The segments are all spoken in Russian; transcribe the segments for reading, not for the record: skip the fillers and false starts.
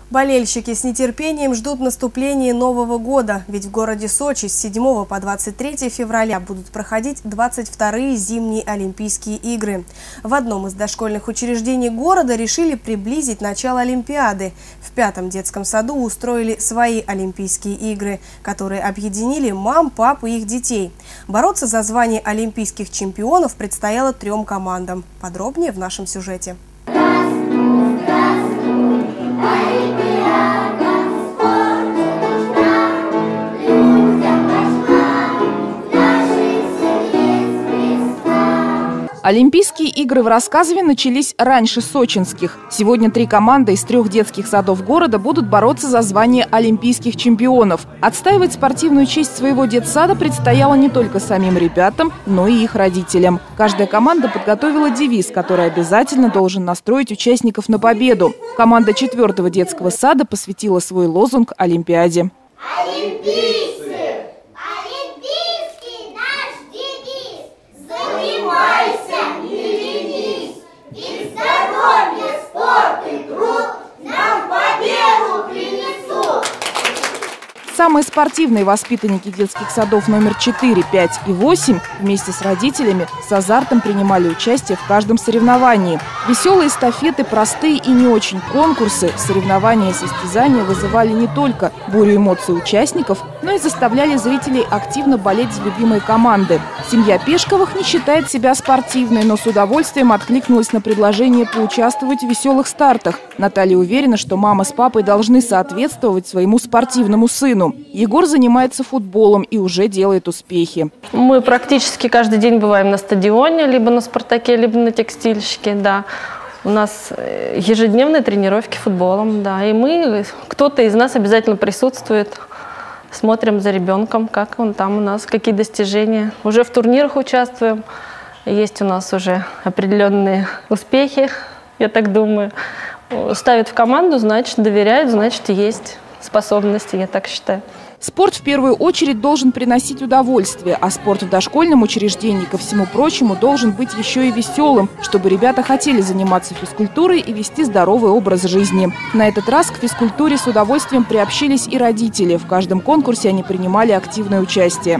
Болельщики с нетерпением ждут наступления Нового года, ведь в городе Сочи с 7 по 23 февраля будут проходить 22-е зимние Олимпийские игры. В одном из дошкольных учреждений города решили приблизить начало Олимпиады. В 5-м детском саду устроили свои Олимпийские игры, которые объединили мам, пап и их детей. Бороться за звание олимпийских чемпионов предстояло 3 командам. Подробнее в нашем сюжете. Олимпийские игры в Рассказове начались раньше сочинских. Сегодня 3 команды из 3 детских садов города будут бороться за звание олимпийских чемпионов. Отстаивать спортивную честь своего детсада предстояло не только самим ребятам, но и их родителям. Каждая команда подготовила девиз, который обязательно должен настроить участников на победу. Команда 4-го детского сада посвятила свой лозунг Олимпиаде. Олимпийцы! Олимпийский наш девиз! Занимайся, не ленись! И здоровье, спорт и труд нам победу принесут! Самые спортивные воспитанники детских садов номер 4, 5 и 8 вместе с родителями с азартом принимали участие в каждом соревновании. Веселые эстафеты, простые и не очень конкурсы, соревнования и состязания вызывали не только бурю эмоций участников, но и заставляли зрителей активно болеть за любимые команды. Семья Пешковых не считает себя спортивной, но с удовольствием откликнулась на предложение поучаствовать в веселых стартах. Наталья уверена, что мама с папой должны соответствовать своему спортивному сыну. Егор занимается футболом и уже делает успехи. Мы практически каждый день бываем на стадионе, либо на «Спартаке», либо на «Текстильщике», да. У нас ежедневные тренировки футболом, да. И кто-то из нас обязательно присутствует. Смотрим за ребенком, как он там у нас, какие достижения. Уже в турнирах участвуем. Есть у нас уже определенные успехи, я так думаю. Ставят в команду, значит, доверяют, значит, есть способности, я так считаю. Спорт в первую очередь должен приносить удовольствие, а спорт в дошкольном учреждении, ко всему прочему, должен быть еще и веселым, чтобы ребята хотели заниматься физкультурой и вести здоровый образ жизни. На этот раз к физкультуре с удовольствием приобщились и родители. В каждом конкурсе они принимали активное участие.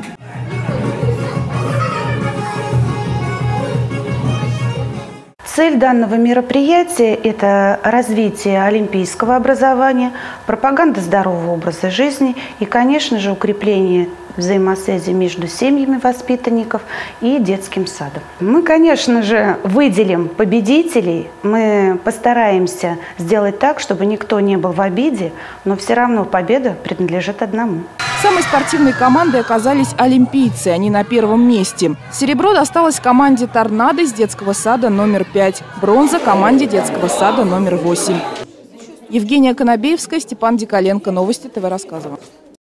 Цель данного мероприятия – это развитие олимпийского образования, пропаганда здорового образа жизни и, конечно же, укрепление взаимосвязи между семьями воспитанников и детским садом. Мы, конечно же, выделим победителей, мы постараемся сделать так, чтобы никто не был в обиде, но все равно победа принадлежит одному. Самой спортивной командой оказались олимпийцы, они на 1-м месте. Серебро досталось команде «Торнадо» из детского сада номер 5, бронза команде детского сада номер 8. Евгения Конобеевская, Степан Диколенко. Новости ТВ Рассказово.